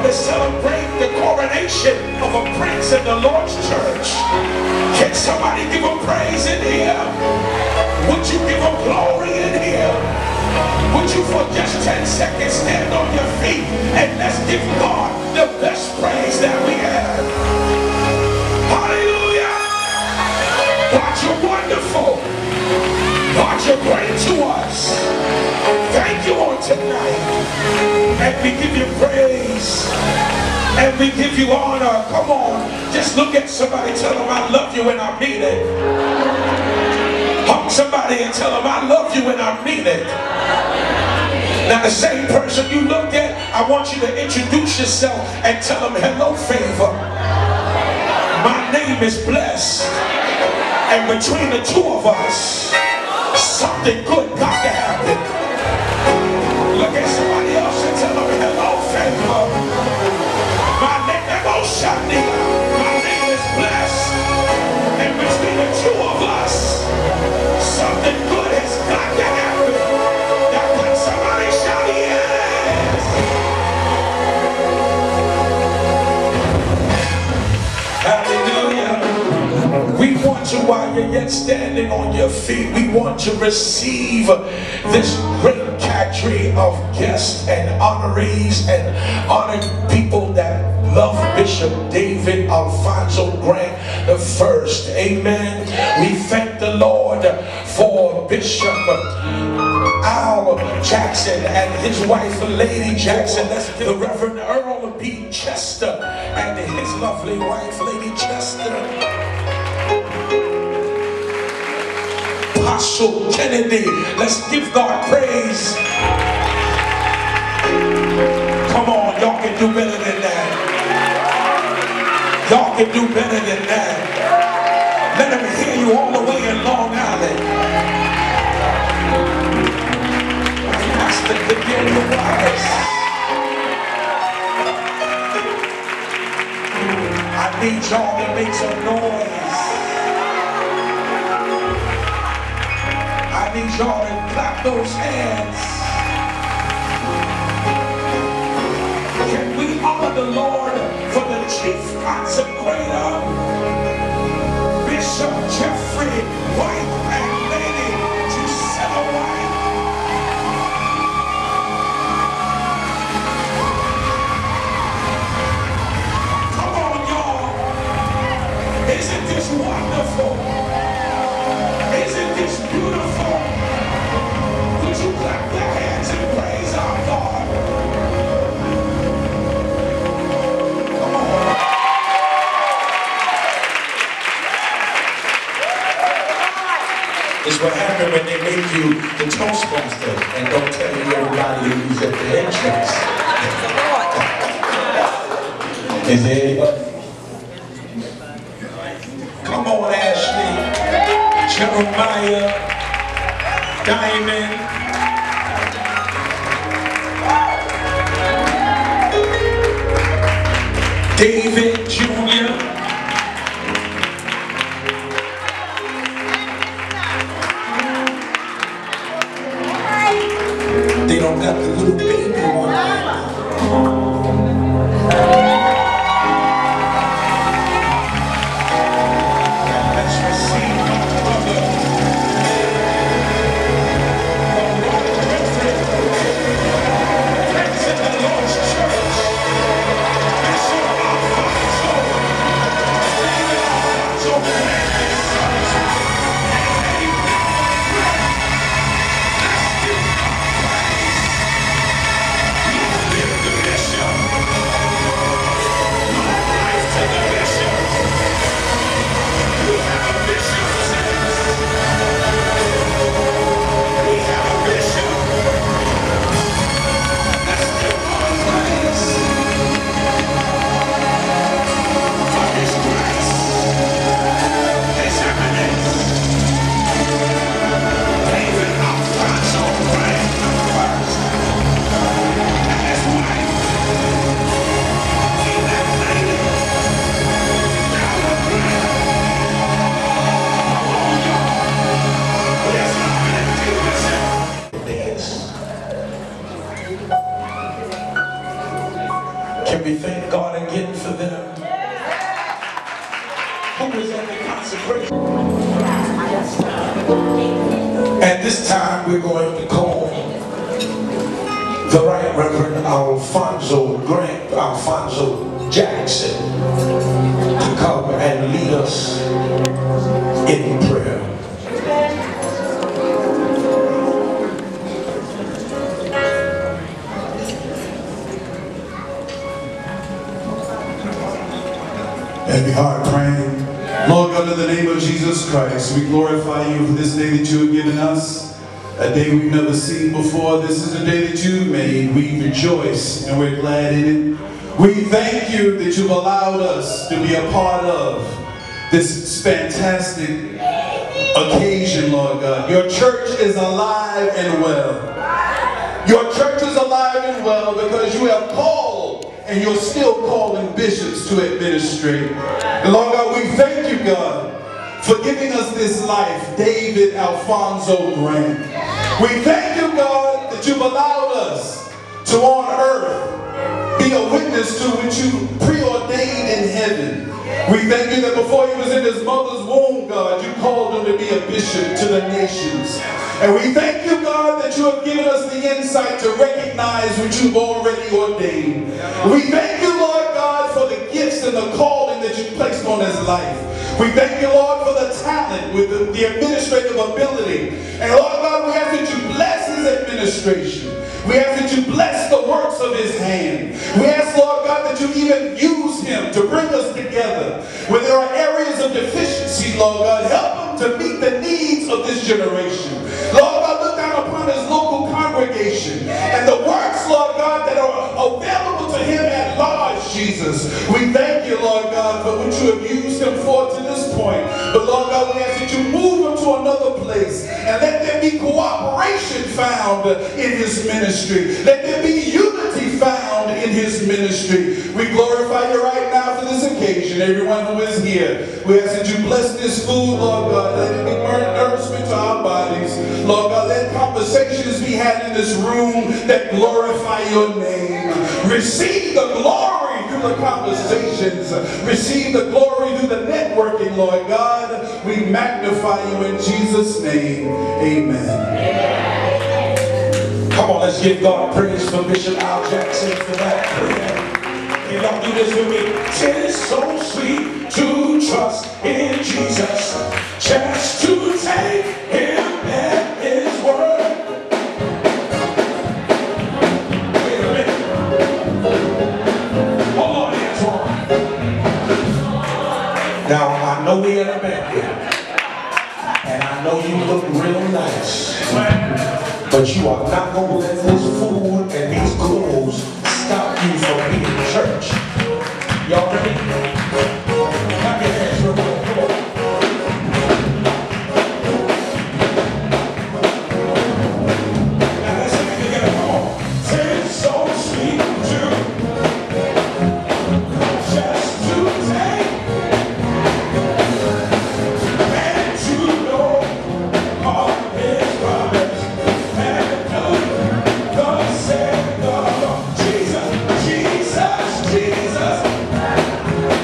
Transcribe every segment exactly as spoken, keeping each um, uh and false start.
to celebrate the coronation of a prince in the Lord's church. Can somebody give him praise in here? Would you give him glory in here? Would you for just ten seconds stand on your feet and let's give God the best praise that we have? Hallelujah! God, you're wonderful. God, you're great to us. Thank you on tonight. And we give you praise. And we give you honor. Come on. Just look at somebody, tell them I love you and I mean it. Hug somebody and tell them I love you and I mean it. Now the same person you looked at, I want you to introduce yourself and tell them hello, favor. My name is Blessed. And between the two of us, something good got to happen. Look at somebody else and tell them hello, favor. My name, my name is Blessed. And between the two of us, something good has got to happen. Now can somebody shout yes? Hallelujah. We want you, while you're yet standing on your feet, we want to receive this great cadre of guests and honorees and honored people that love Bishop David Alfonso Grant the First. Amen. We thank the Lord for Bishop Al Jackson and his wife, Lady Jackson. That's the Reverend Earl B. Chester and his lovely wife, Lady Chester. Apostle Kennedy. Let's give God praise. Come on, y'all can do better than that. Y'all can do better than that. Let them hear you all the way in Long Island. Pastor Virginia Wallace. I need y'all to make some noise. I need y'all to clap those hands. Can we honor the Lord for the chief consecrator, Bishop Jeffrey White and Lady Gisela White? Come on, y'all. Isn't this wonderful? Isn't this beautiful? Would you clap your hands and praise our God? Come on. It's what happened when they make you the Toastmaster and don't tell you everybody who's at the entrance. Is there anybody? Come on, Ashley. Jeremiah, Diamond, David Junior They don't got the little baby one. Lord's church, Bishop Alfonso. Can we thank God again for them? Who was at the consecration? At this time, we're going to call the Right Reverend Alfonso Grant, Alfonso Jackson, to come and lead us in prayer. Every heart praying. Lord God, in the name of Jesus Christ, we glorify you for this day that you have given us, a day we've never seen before. This is a day that you made. We rejoice and we're glad in it. We thank you that you've allowed us to be a part of this fantastic occasion, Lord God. Your church is alive and well. Your church is alive and well because you have called and you're still calling bishops to administrate. And Lord God, we thank you, God, for giving us this life, David Alfonso Grant. We thank you, God, that you've allowed us to on earth be a witness to what you preordained in heaven. We thank you that before he was in his mother's womb, God, you called him to be a bishop to the nations. And we thank you, God, that you have given us the insight to recognize what you've already ordained. We thank you, Lord God, for the gifts and the calling that you've placed on his life. We thank you, Lord, for the talent, with the, the administrative ability. And Lord God, we ask that you bless his administration. We ask that you bless the works of his hand. We ask, Lord God, that you even use him to bring us together. Where there are areas of deficiency, Lord God, help him to meet the needs of this generation. Lord God, look down upon his local congregation and the works, Lord God, that are available to him at large, Jesus. We thank you, Lord God, for what you have used him for to this point. But Lord God, we ask that you move him to another place and let there be cooperation found in his ministry. Let there be unity found in his ministry. We glorify you right now for this occasion. Everyone who is here, we ask that you bless this food, Lord God. Let it be nourishment to our bodies. Lord God, let conversations be had in this room that glorify your name. Receive the glory through the conversations. Receive the glory through the networking, Lord God. We magnify you in Jesus' name. Amen. Amen. Come on, let's give God praise for Bishop Al Jackson for that prayer. Can y'all do this with me? It is so sweet to trust in Jesus, just to take him at his word. Wait a minute. Hold on, Antoine. Now, I know we in a banquet, and I know you look real nice, but you are not going to let this food and these clothes stop you from being in church. Y'all ready? Clap your hands real quick. Come on. Now let's sing it together. Come on. It's so sweet to just to take and to know all his promise and do thus said the Lord. Jesus, Jesus, Jesus.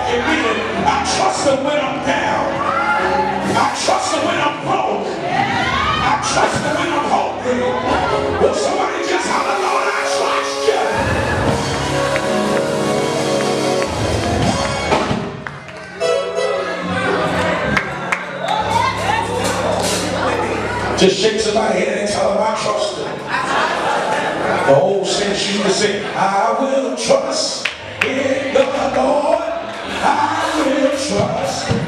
you read it. I trust him when I'm down. I trust him when I'm broke. I trust him when I'm hungry. Will somebody just holler, Lord, I trust you. Just shake somebody's head and tell them I trust him. The old saints used to say, I will trust in the Lord. I will trust